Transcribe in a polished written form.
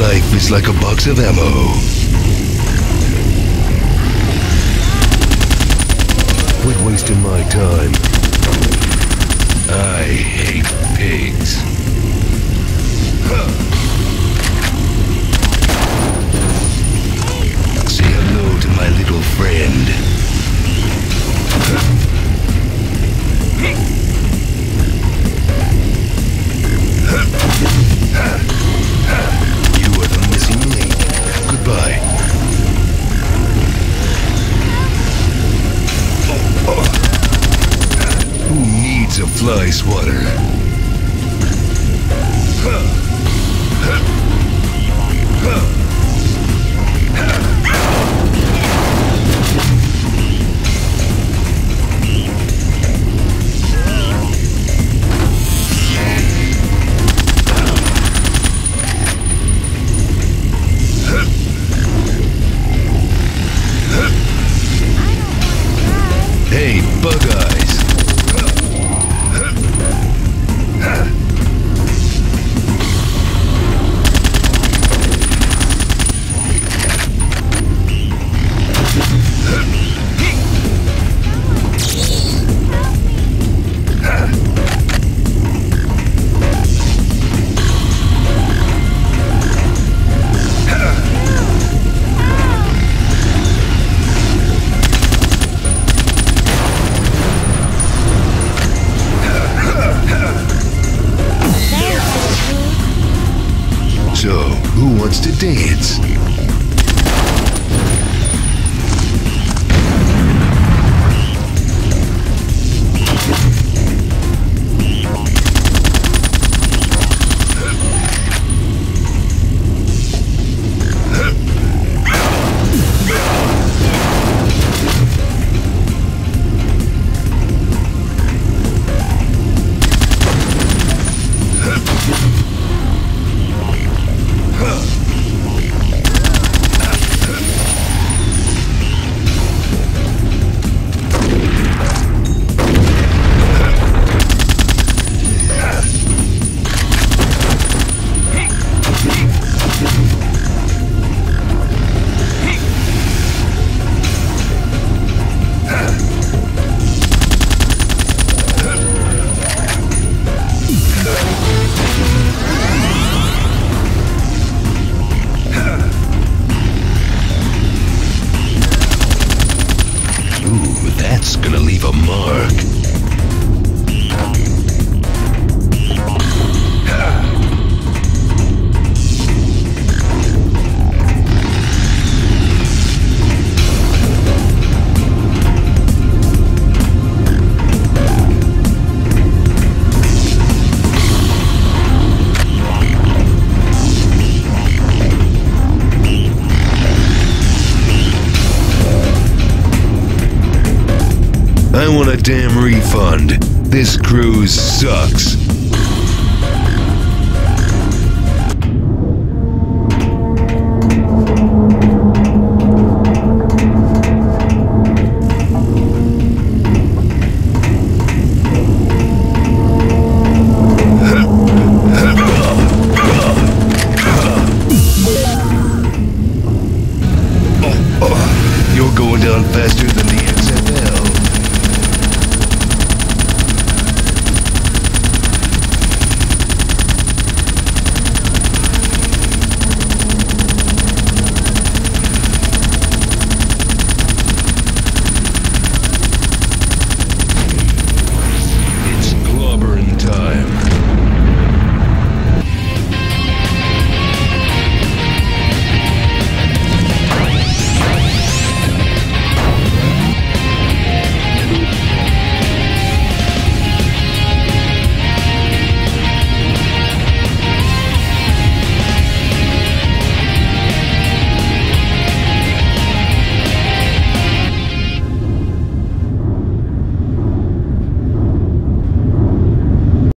Life is like a box of ammo. Quit wasting my time. I hate pigs. Say hello to my little friend. You are the missing link. Goodbye. Who needs a fly swatter? Hey, Bug Eyes. So, who wants to dance? That's gonna leave a mark. I want a damn refund. This cruise sucks.